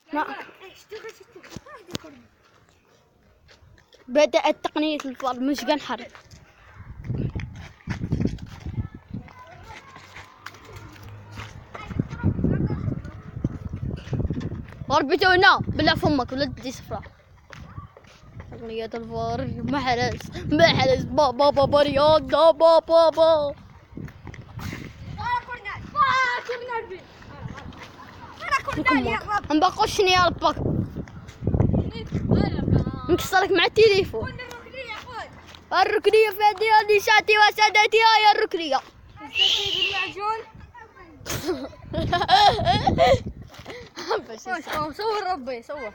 بدأت تقنية الفرد مش قنحر. وربيتونا بلا فمك ولا تدي صفرا. تقنية الفرد محرز بابا رياضة بابا. نبقوشني يا ربك نكسرك مع التليفون. الركنية في يدي هذه ساعتي وسادتي هاي الركنية. صور ربي صور.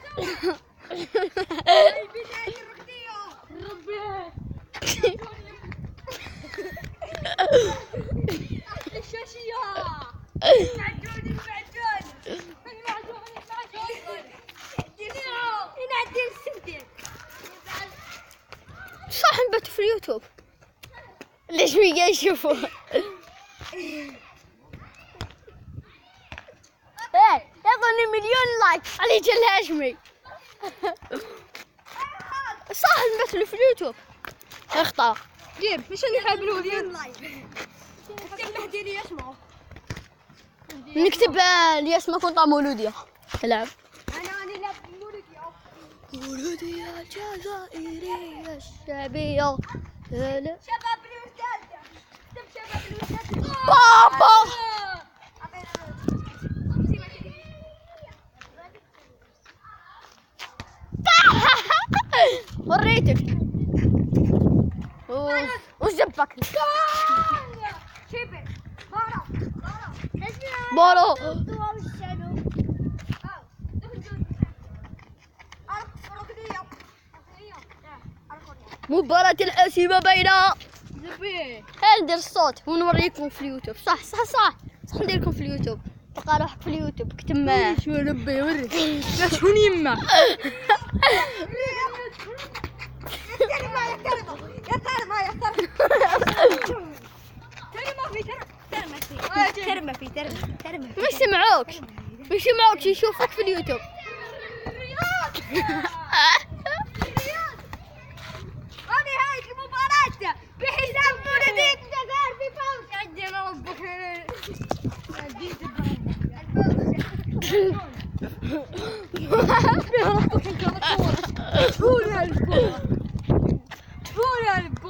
صح نبت في اليوتيوب ليش ميجا يشوفوا. يعطوني مليون لايك على جل هاشمي. صح نبت في اليوتيوب اخطا جيب مش اللي حابلوا مليون لايك. اكتب لي اسمه نكتب لي اسمك وطا مولودية العب. انا نلعب مولودية الجزائرية الشعبية. شباب بلوزداد. اكتب شباب بلوزداد. بابا وريتك وش جبك بورو. مباراة العاصمة بين دربي. ندير الصوت ونوريكم في اليوتيوب. صح ندير لكم في اليوتيوب. بقى روحك في اليوتيب اكتب معاه. شو ربي وريك لا شكون يما. مش سمعوك يشوفك في اليوتيوب. هذه هاي المباراة بحساب مولودية الجزائر في فوز. عندنا ربك